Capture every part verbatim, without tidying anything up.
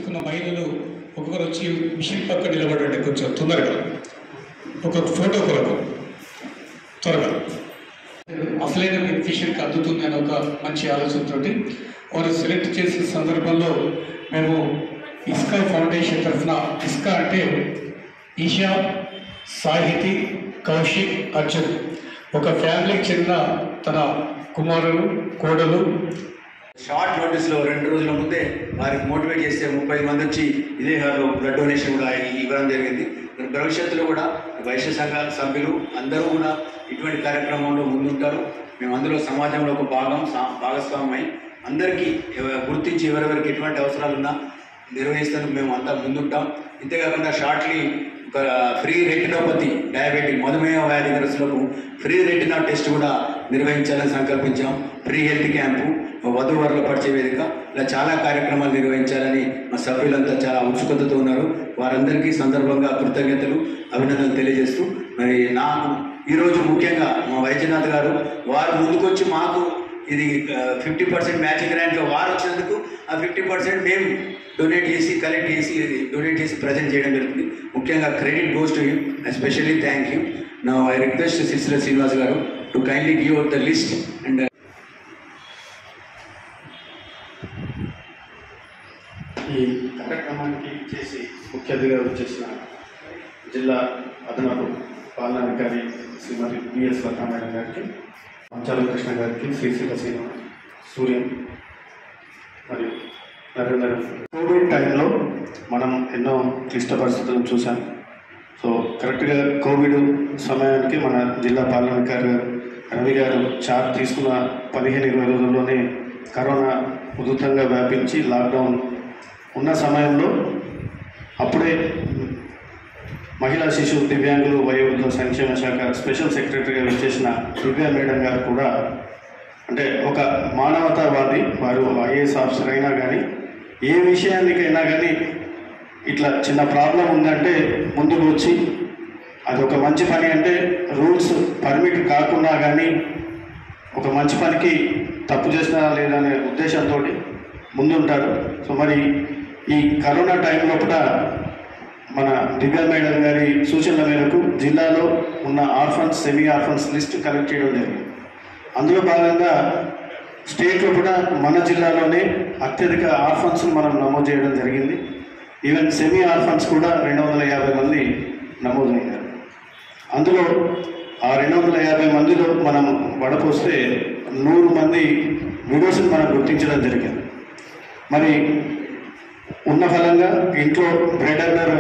కుట్టుకున్న మహిళలు ఒక్కొక్కరు వచ్చి మిషన్ పక్క నిలబడండి కొంచెం తొందరగా, ఒక ఫోటో కొరకు త్వరగా. అసలైన బెనిఫిషియర్కి అందుతుంది అని ఒక మంచి ఆలోచనతోటి వారు సెలెక్ట్ చేసే సందర్భంలో మేము ఇస్కా ఫౌండేషన్ తరఫున, ఇస్కా అంటే ఈషా, సాహితి, కౌశిక్, అర్జున్, ఒక ఫ్యామిలీకి చెందిన తన కుమారులు, కోడలు షార్ట్ నోటీస్లో రెండు రోజుల ముందే వారికి మోటివేట్ చేస్తే ముప్పై మంది వచ్చి ఇదే హాల్లో బ్లడ్ డొనేషన్ కూడా ఇవ్వడం జరిగింది. భవిష్యత్తులో కూడా వైశ్య సంఘాల సభ్యులు అందరూ కూడా ఇటువంటి కార్యక్రమంలో ముందుంటారు. మేము అందులో సమాజంలో ఒక భాగం భాగస్వామ్యం అందరికీ గుర్తించి ఎవరెవరికి ఎటువంటి అవసరాలున్నా నిర్వహిస్తానికి మేము అంతా ముందుంటాం. ఇంతేకాకుండా షార్ట్లీ ఒక ఫ్రీ రెటినోపతి, డయాబెటిక్, మధుమేహ వ్యాధిగ్రస్తులకు ఫ్రీ రెటినా టెస్ట్ కూడా నిర్వహించాలని సంకల్పించాం. ఫ్రీ హెల్త్ క్యాంపు, వధువరుల పరిచయ వేదిక, ఇలా చాలా కార్యక్రమాలు నిర్వహించాలని మా సభ్యులంతా చాలా ఉత్సుకతతో ఉన్నారు. వారందరికీ సందర్భంగా కృతజ్ఞతలు, అభినందనలు తెలియజేస్తూ, మరి నాకు ఈరోజు ముఖ్యంగా మా వైద్యనాథ్ గారు వారు ముందుకొచ్చి మాకు ఇది ఫిఫ్టీ పర్సెంట్ మ్యాచింగ్ గ్రాంట్లో వారు వచ్చినందుకు ఆ ఫిఫ్టీ పర్సెంట్ మేము డొనేట్ చేసి కలెక్ట్ చేసి డొనేట్ చేసి ప్రజెంట్ చేయడం జరుగుతుంది. ముఖ్యంగా credit goes to him, especially thank you. Now I request Sircilla Srinivas గారు to kindly give out the list. And ఈ కార్యక్రమానికి చేసి ముఖ్య అతిథిగా వచ్చేసిన జిల్లా అదనపు పాలనాధికారి శ్రీమతి బిఎస్ లతామేడం గారికి, మంచాల కృష్ణ గారికి, శ్రీశైల శ్రీను, సూర్యం మరియు నరేందర్. కోవిడ్ టైంలో మనం ఎన్నో క్లిష్ట పరిస్థితులను చూసాం. సో కరెక్ట్గా కోవిడ్ సమయానికి మన జిల్లా పాలనాధికారి రవి గారు చార్జ్ తీసుకున్న పదిహేను ఇరవై రోజుల్లోనే కరోనా ఉధృతంగా వ్యాపించి లాక్డౌన్ ఉన్న సమయంలో అప్పుడే మహిళా శిశు దివ్యాంగులు వయోవృద్ధుల సంక్షేమ శాఖ స్పెషల్ సెక్రటరీగా వచ్చేసిన దివ్యా మేడం గారు కూడా, అంటే ఒక మానవతావాది, వారు ఐఏఎస్ ఆఫీసర్ అయినా కానీ ఏ విషయానికైనా కానీ ఇట్లా చిన్న ప్రాబ్లం ఉందంటే ముందుకు వచ్చి అది ఒక మంచి పని అంటే రూల్స్ పర్మిట్ కాకుండా కానీ ఒక మంచి పనికి తప్పు చేసినా లేదనే ఉద్దేశంతో ముందుంటారు. సో మరి ఈ కరోనా టైంలో కూడా మన దివ్యా మేడం గారి సూచనల మేరకు జిల్లాలో ఉన్న orphans, semi orphans list collect చేయడం జరిగింది. అందులో భాగంగా స్టేట్లో కూడా మన జిల్లాలోనే అత్యధిక ఆర్ఫన్స్ మనం నమోదు చేయడం జరిగింది. ఈవెన్ సెమీ ఆర్ఫన్స్ కూడా రెండు వందల యాభై మంది నమోదయ్యారు. అందులో ఆ రెండు వందల యాభై మందిలో మనం వడపోస్తే నూరు మంది విడోస్ని మనం గుర్తించడం జరిగింది. మరి ఉన్న ఫలంగా ఇంట్లో బ్రెడ్ అన్నర్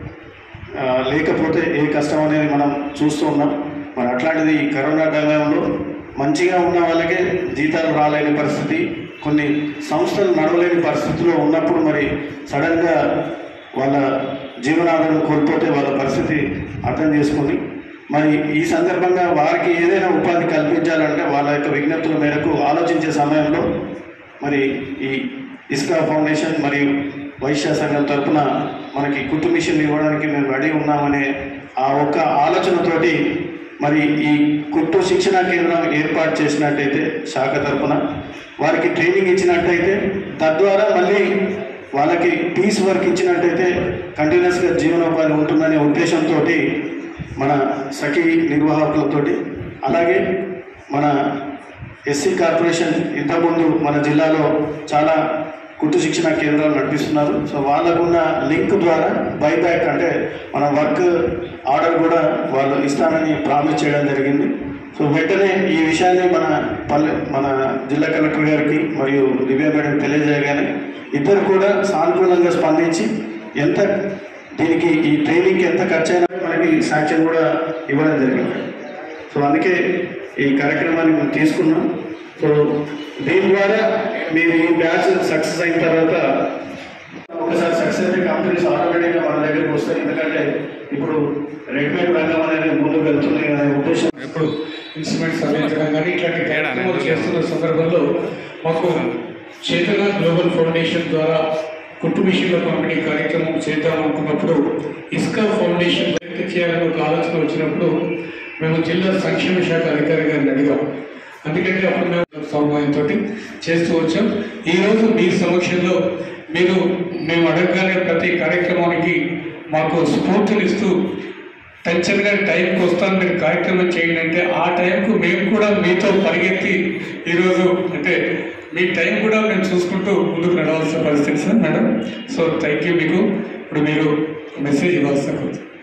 లేకపోతే ఏ కష్టం అనేది మనం చూస్తూ ఉన్నాం. మరి అట్లాంటిది ఈ కరోనా టైంలో మంచిగా ఉన్న వాళ్ళకే జీతాలు రాలేని పరిస్థితి, కొన్ని సంస్థలు నడవలేని పరిస్థితిలో ఉన్నప్పుడు మరి సడన్గా వాళ్ళ జీవనాధారం కోల్పోతే వాళ్ళ పరిస్థితి అర్థం చేసుకొని మరి ఈ సందర్భంగా వారికి ఏదైనా ఉపాధి కల్పించాలంటే వాళ్ళ యొక్క విజ్ఞప్తుల మేరకు ఆలోచించే సమయంలో మరి ఈ ఇస్కా ఫౌండేషన్ మరియు వైశ్య సంఘం తరఫున మనకి కుట్టు మిషన్ ఇవ్వడానికి మేము రెడీ ఉన్నామనే ఆ ఒక్క ఆలోచనతోటి మరి ఈ కుట్టు శిక్షణా కేంద్రం ఏర్పాటు చేసినట్టయితే శాఖ తరఫున వారికి ట్రైనింగ్ ఇచ్చినట్టయితే తద్వారా మళ్ళీ వాళ్ళకి పీస్ వర్క్ ఇచ్చినట్టయితే కంటిన్యూస్గా జీవనోపాధి ఉంటుందనే ఉద్దేశంతో మన సఖీ నిర్వాహకులతోటి, అలాగే మన ఎస్సీ కార్పొరేషన్ ఇంతకుముందు మన జిల్లాలో చాలా కుట్టు శిక్షణ కేంద్రాలు నడిపిస్తున్నారు. సో వాళ్ళకున్న లింక్ ద్వారా బైబ్యాక్ అంటే మన వర్క్ ఆర్డర్ కూడా వాళ్ళు ఇస్తానని ప్రామిస్ చేయడం జరిగింది. సో వెంటనే ఈ విషయాన్ని మన పల్లె మన జిల్లా కలెక్టర్ గారికి మరియు దివ్యా మేడం తెలియజేయగానే ఇద్దరు కూడా సానుకూలంగా స్పందించి ఎంత దీనికి ఈ ట్రైనింగ్కి ఎంత ఖర్చు అయినా మనకి శాంక్షన్ కూడా ఇవ్వడం జరిగింది. సో అందుకే ఈ కార్యక్రమాన్ని మేము తీసుకున్నాం. సో దీని ద్వారా మీరు ఈ బ్యాచ్ సక్సెస్ అయిన తర్వాత ఒకసారి సక్సెస్ అయితే కంపెనీస్ ఆటోమేటిక్గా మన దగ్గరికి వస్తాయి. ఎందుకంటే ఇప్పుడు రెడీమేడ్ రంగం అనేది ముందుకు వెళ్తుంది అనే ఉద్దేశం. ఇప్పుడు ఇన్స్ట్రుమెంట్స్ అందించడం కానీ ఇట్లాంటి కార్యక్రమాలు చేస్తున్న సందర్భంలో మాకు చేతన గ్లోబల్ ఫౌండేషన్ ద్వారా కుట్టు మిషన్ల పంపిణీ కార్యక్రమం చేద్దాం అనుకున్నప్పుడు ఇస్కా ఫౌండేషన్ చేయాలని ఒక ఆలోచన వచ్చినప్పుడు మేము జిల్లా సంక్షేమ శాఖ అధికారి గారిని అడిగాం. అందుకంటే అప్పుడు మేము సమన్వయంతో చేస్తూ వచ్చాం. ఈరోజు మీ సమక్షంలో మీరు మేము అడగగానే ప్రతి కార్యక్రమానికి మాకు స్ఫూర్తినిస్తూ టెన్షన్గా టైంకి వస్తాను మీరు కార్యక్రమం చేయండి అంటే ఆ టైంకు మేము కూడా మీతో పరిగెత్తి ఈరోజు అంటే మీ టైం కూడా మేము చూసుకుంటూ ముందుకు నడవాల్సిన పరిస్థితి sir madam. So thank you. మీకు ఇప్పుడు మీరు మెసేజ్ ఇవ్వాల్సిన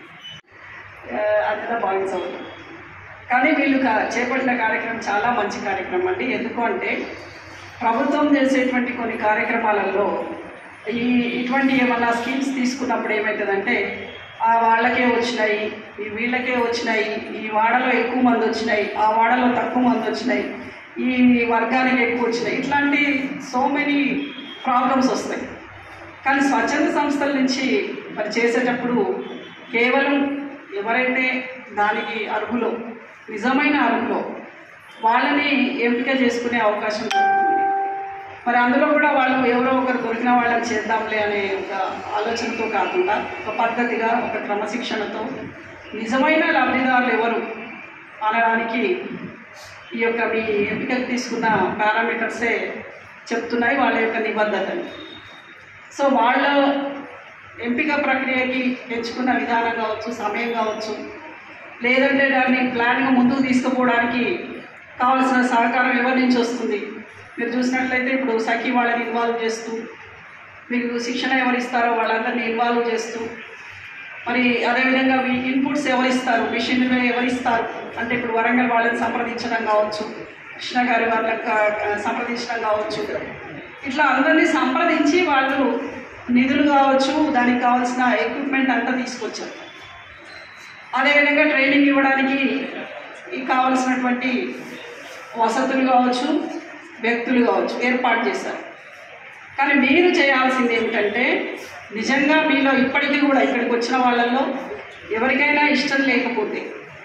అంతా బాగుంది సార్. కానీ వీళ్ళు చేపట్టిన కార్యక్రమం చాలా మంచి కార్యక్రమం అండి. ఎందుకు అంటే ప్రభుత్వం చేసేటువంటి కొన్ని కార్యక్రమాలలో ఈ ఇటువంటి ఏమన్నా స్కీమ్స్ తీసుకున్నప్పుడు ఏమవుతుందంటే ఆ వాళ్ళకే వచ్చినాయి, ఈ వీళ్ళకే వచ్చినాయి, ఈ వాడలో ఎక్కువ మంది వచ్చినాయి, ఆ వాడలో తక్కువ మంది వచ్చినాయి, ఈ వర్గానికి ఎక్కువ వచ్చినాయి, ఇట్లాంటి సో మెనీ ప్రాబ్లమ్స్ వస్తాయి. కానీ స్వచ్ఛంద సంస్థల నుంచి మరి చేసేటప్పుడు కేవలం ఎవరైతే దానికి అర్హులో నిజమైన అర్హులో వాళ్ళని ఎంపిక చేసుకునే అవకాశం దొరుకుతుంది. మరి అందులో కూడా వాళ్ళు ఎవరో ఒకరు దొరికిన వాళ్ళని చేద్దాంలే అనే ఒక ఆలోచనతో కాకుండా ఒక పద్ధతిగా ఒక క్రమశిక్షణతో నిజమైన లబ్ధిదారులు ఎవరు అనడానికి ఈ యొక్క మీ ఎంపికకు తీసుకున్న పారామీటర్సే చెప్తున్నాయి వాళ్ళ యొక్క నిబద్ధతని. సో వాళ్ళ ఎంపిక ప్రక్రియకి ఎంచుకున్న విధానం కావచ్చు, సమయం కావచ్చు, లేదంటే దాన్ని ప్లాన్గా ముందుకు తీసుకుపోవడానికి కావాల్సిన సహకారం ఎవరి నుంచి వస్తుంది. మీరు చూసినట్లయితే ఇప్పుడు సఖీ వాళ్ళని ఇన్వాల్వ్ చేస్తూ, మీకు శిక్షణ ఎవరిస్తారో వాళ్ళందరినీ ఇన్వాల్వ్ చేస్తూ, మరి అదేవిధంగా మీ ఇన్పుట్స్ ఎవరిస్తారు, మిషన్లు ఎవరిస్తారు అంటే ఇప్పుడు వరంగల్ వాళ్ళని సంప్రదించడం కావచ్చు, కృష్ణ గారి వాళ్ళకి సంప్రదించడం కావచ్చు, ఇట్లా అందరినీ సంప్రదించి వాళ్ళు నిధులు కావచ్చు, దానికి కావాల్సిన ఎక్విప్మెంట్ అంతా తీసుకొచ్చారు. అదేవిధంగా ట్రైనింగ్ ఇవ్వడానికి కావాల్సినటువంటి వసతులు కావచ్చు, వ్యక్తులు కావచ్చు ఏర్పాటు చేశారు. కానీ మీరు చేయాల్సింది ఏమిటంటే నిజంగా మీలో ఇప్పటికీ కూడా ఇక్కడికి వచ్చిన వాళ్ళల్లో ఎవరికైనా ఇష్టం లేకపోతే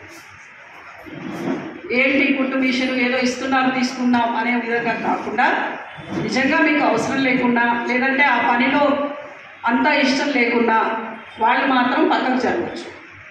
ఏంటి కుట్టు మిషన్ ఏదో ఇస్తున్నారు తీసుకున్నాం అనే విధంగా కాకుండా నిజంగా మీకు అవసరం లేకుండా లేదంటే ఆ పనిలో అంత ఇష్టం లేకుండా వాళ్ళు మాత్రం పక్కకు జరగవచ్చు.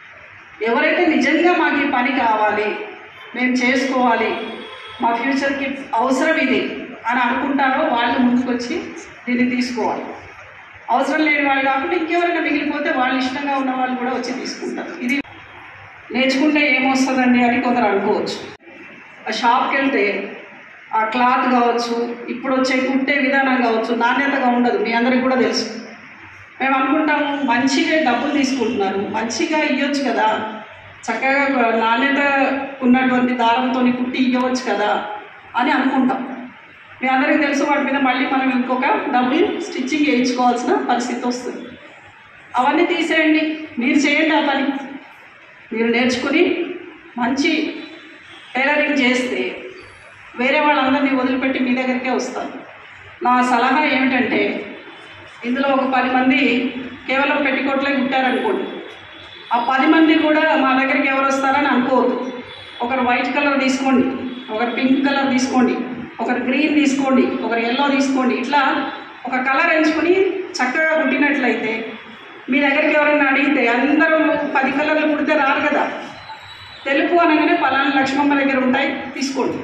ఎవరైతే నిజంగా మాకు ఈ పని కావాలి, మేము చేసుకోవాలి, మా ఫ్యూచర్కి అవసరం ఇది అని అనుకుంటారో వాళ్ళు ముందుకొచ్చి దీన్ని తీసుకోవాలి. అవసరం లేని వాళ్ళు కాకుండా ఇంకెవరైనా మిగిలిపోతే వాళ్ళు ఇష్టంగా ఉన్న వాళ్ళు కూడా వచ్చి తీసుకుంటారు. ఇది నేర్చుకుంటే ఏమొస్తుందండి అని కొందరు అనుకోవచ్చు. ఆ షాప్కి వెళ్తే ఆ క్లాత్ కావచ్చు, ఇప్పుడు వచ్చే కుట్టే విధానం కావచ్చు నాణ్యతగా ఉండదు. మీ అందరికి కూడా తెలుసు. మేము అనుకుంటాము మంచిగా డబ్బులు తీసుకుంటున్నారు, మంచిగా ఇవ్వచ్చు కదా, చక్కగా నాణ్యత ఉన్నటువంటి దారంతో కుట్టి ఇవ్వచ్చు కదా అని అనుకుంటాం. మీ అందరికీ తెలుసు వాటి మీద మళ్ళీ మనం ఇంకొక డబ్బులు స్టిచ్చింగ్ వేయించుకోవాల్సిన పరిస్థితి వస్తుంది. అవన్నీ తీసేయండి, మీరు చేయండి ఆ పని. మీరు నేర్చుకుని మంచి టైలరింగ్ చేస్తే వేరే వాళ్ళందరినీ వదిలిపెట్టి మీ దగ్గరికే వస్తారు. నా సలహా ఏమిటంటే ఇందులో ఒక పది మంది కేవలం పెట్టికోట్లే కుట్టారనుకోండి, ఆ పది మంది కూడా మా దగ్గరికి ఎవరు వస్తారని అనుకోవద్దు. ఒకరు వైట్ కలర్ తీసుకోండి, ఒకరు పింక్ కలర్ తీసుకోండి, ఒకరు గ్రీన్ తీసుకోండి, ఒకరు ఎల్లో తీసుకోండి. ఇట్లా ఒక కలర్ ఎంచుకొని చక్కగా కుట్టినట్లయితే మీ దగ్గరికి ఎవరైనా అడిగితే అందరూ పది కలర్లు కుడితే రారు కదా. తెలుపు అనగానే పలానా లక్ష్మమ్మ దగ్గర ఉంటాయి తీసుకోండి,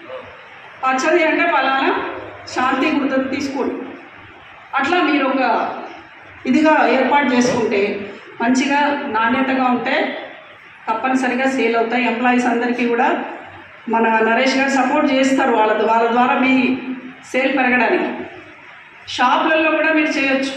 పచ్చది అంటే పలానా శాంతి కుడుతుంది తీసుకోండి. అట్లా మీరు ఒక ఇదిగా ఏర్పాటు చేసుకుంటే మంచిగా నాణ్యతగా ఉంటే తప్పనిసరిగా సేల్ అవుతాయి. ఎంప్లాయీస్ అందరికీ కూడా మన నరేష్ గారు సపోర్ట్ చేస్తారు వాళ్ళ వాళ్ళ ద్వారా మీ సేల్ పెరగడానికి. షాపులలో కూడా మీరు చేయొచ్చు.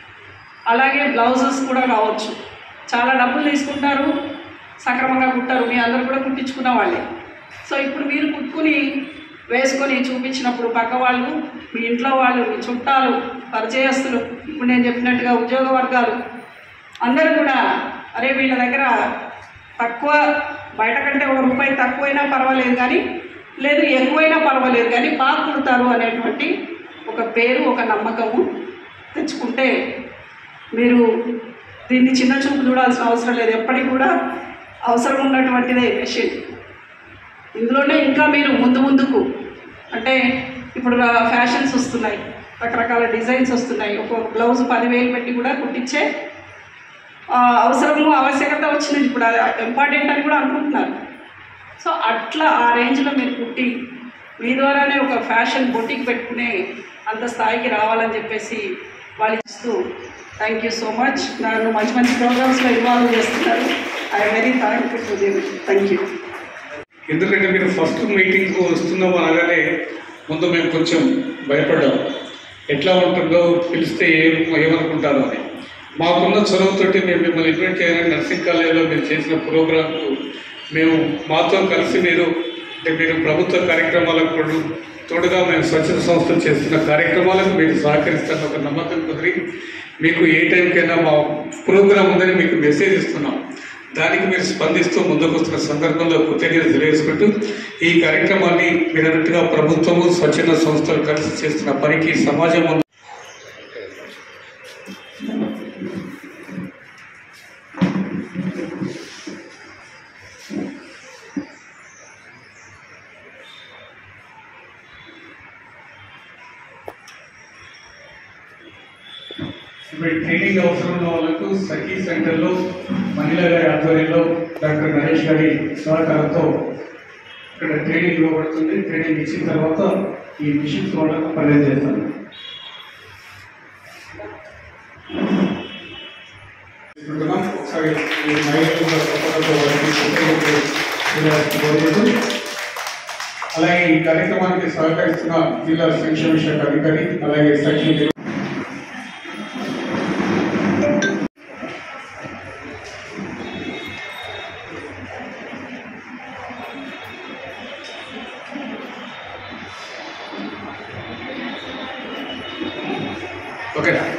అలాగే బ్లౌజెస్ కూడా కావచ్చు. చాలా డబ్బులు తీసుకుంటారు, సక్రమంగా కుట్టారు, మీ అందరూ కూడా కుట్టించుకున్న వాళ్ళే. సో ఇప్పుడు మీరు కుట్టుకుని వేసుకొని చూపించినప్పుడు పక్క వాళ్ళు, మీ ఇంట్లో వాళ్ళు, మీ చుట్టాలు, పరిచయస్తులు, ఇప్పుడు నేను చెప్పినట్టుగా ఉద్యోగ వర్గాలు అందరూ కూడా అరే వీళ్ళ దగ్గర తక్కువ బయట కంటే ఒక రూపాయి తక్కువైనా పర్వాలేదు కానీ లేదు ఎక్కువైనా పర్వాలేదు కానీ బాగా కుడతారు అనేటువంటి ఒక పేరు, ఒక నమ్మకము తెచ్చుకుంటే మీరు దీన్ని చిన్న చూపు చూడాల్సిన అవసరం లేదు. ఎప్పటికి కూడా అవసరం ఉన్నటువంటిదే మెషిన్. ఇందులోనే ఇంకా మీరు ముందు ముందుకు అంటే ఇప్పుడు ఫ్యాషన్స్ వస్తున్నాయి, రకరకాల డిజైన్స్ వస్తున్నాయి. ఒక బ్లౌజ్ పదివేలు పెట్టి కూడా కుట్టించే అవసరము ఆవశ్యకత వచ్చినది. ఇప్పుడు ఇంపార్టెంట్ అని కూడా అనుకుంటున్నారు. సో అట్లా ఆ రేంజ్లో మీరు కుట్టి మీ ద్వారానే ఒక ఫ్యాషన్ బొటిక్ పెట్టుకునే అంత స్థాయికి రావాలని చెప్పేసి వాళ్ళు ఇస్తూ థ్యాంక్ యూ సో మచ్. నన్ను మంచి మంచి ప్రోగ్రామ్స్లో ఇన్వాల్వ్ చేస్తున్నారు. I'm very thankful to them. Thank you. ఎందుకంటే మీరు ఫస్ట్ మీటింగ్కు వస్తున్నాము అనగానే ముందు మేము కొంచెం భయపడ్డాం, ఎట్లా ఉంటుందో పిలిస్తే ఏం ఏమనుకుంటారో అని. మాకున్న చొరవతోటి మేము మిమ్మల్ని ఇన్వైట్ చేయాలని నర్సింగ్ కాలేజీలో మీరు చేసిన ప్రోగ్రాంకు మేము మాతో కలిసి మీరు అంటే మీరు ప్రభుత్వ కార్యక్రమాలకు తోడుగా మేము స్వచ్ఛత సంస్థలు చేస్తున్న కార్యక్రమాలకు మీరు సహకరిస్తున్న ఒక నమ్మకం కుదిరి మీకు ఏ టైంకైనా మా ప్రోగ్రాం ఉందని మీకు మెసేజ్ ఇస్తున్నాం. దానికి మీరు స్పందిస్తూ ముందుకు వస్తున్న సందర్భంలో కృతజ్ఞత తెలియజేసుకుంటూ ఈ కార్యక్రమాన్ని మీరు అన్నట్టుగా ప్రభుత్వము స్వచ్ఛంద సంస్థలు కలిసి చేస్తున్న పనికి సమాజం ఇప్పుడు ట్రైనింగ్ అవసరం ఉన్న వాళ్ళకు సఖీ సెంటర్లో మహిళా గారి ఆధ్వర్యంలో డాక్టర్ నరేష్ గారి సహకారంతో ఇక్కడ ట్రైనింగ్ ఇవ్వబడుతుంది. ట్రైనింగ్ ఇచ్చిన తర్వాత ఈ మిషన్స్ వాళ్ళకు పర్చేజ్ చేస్తాను. ఒకసారి అలాగే ఈ కార్యక్రమానికి సహకరిస్తున్న జిల్లా సంక్షేమ శాఖ అధికారి అలాగే సఖీ ఓకేనా.